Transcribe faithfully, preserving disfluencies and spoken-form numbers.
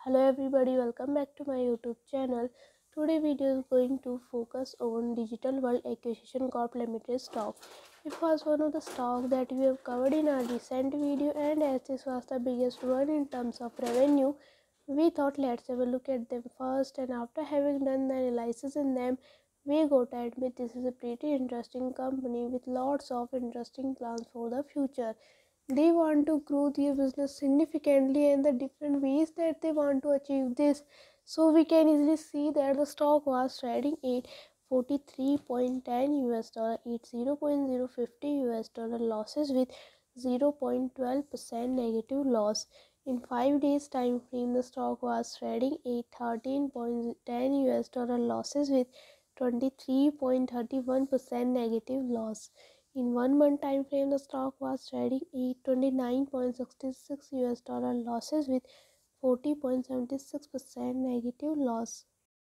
Hello everybody, welcome back to my YouTube channel. Today video is going to focus on Digital World Acquisition Corp Limited stock. It was one of the stocks that we have covered in our recent video, and as this was the biggest one in terms of revenue, we thought let's have a look at them first, and after having done the analysis in them, we got to admit this is a pretty interesting company with lots of interesting plans for the future. They want to grow their business significantly and the different ways that they want to achieve this. So we can easily see that the stock was trading at forty-three point one zero U S dollar at zero point zero five zero U S dollar losses with zero point one two percent negative loss. In five days time frame, the stock was trading at thirteen point one zero U S dollar losses with twenty-three point three one percent negative loss. In one month time frame, the stock was trading at twenty-nine point six six U S dollar losses with forty point seven six percent negative loss.